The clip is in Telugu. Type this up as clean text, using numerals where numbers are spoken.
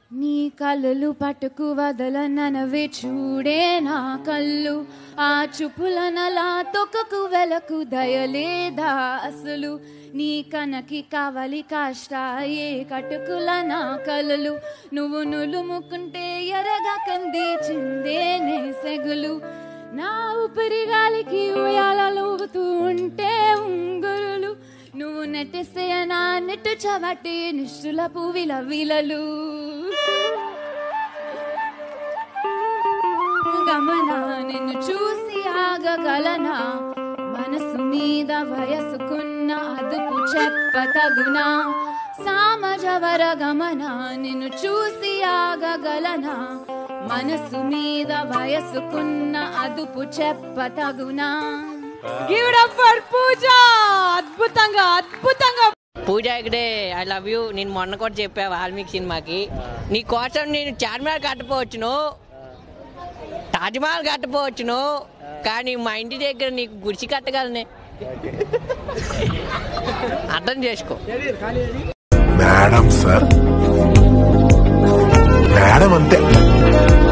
నీ కళ్ళు పట్టుకు వదలననవే చూడే నా కళ్ళు ఆ చూపులనలా తొక్కకు వెలకు దయలేదా అసలు నీ కనకి కావాలి కాష్టాయే కటుకుల నా కలలు నువ్వు నులుముకుంటే ఎరగా కంది చిందేనే సెగులు నా ఊపిరి గాలికి ఉయ్యాలూగుతూ ఉంటే ఉంగురులు నువ్వు నెట్టేస్తే నా నెట్టు చవటి నిష్ఠులపు విలవిలలు గమనా నిన్ను చూసి ఆగగలనా మనసు మీద వయసుకున్న అదుపు చెప్పతగునా సామజవర గమనా నిన్ను చూసి ఆగగలనా మనసు మీద వయసుకున్న అదుపు చెప్పతగునా give it up for Pooja అద్భుతంగా అద్భుతంగా పూజ ఇక్కడే ఐ లవ్ యూ నేను మొన్న కూడా చెప్పా వాల్మీకి సినిమాకి నీ కోసం నేను చార్మినార్ కట్టపోవచ్చును తాజ్మహల్ కట్టపోవచ్చును కానీ మా ఇంటి దగ్గర నీకు గుడిసి కట్టగలనే అర్థం చేసుకో మేడం సార్ మేడం అంతే